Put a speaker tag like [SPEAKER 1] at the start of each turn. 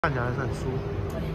[SPEAKER 1] 看起来还是很舒服。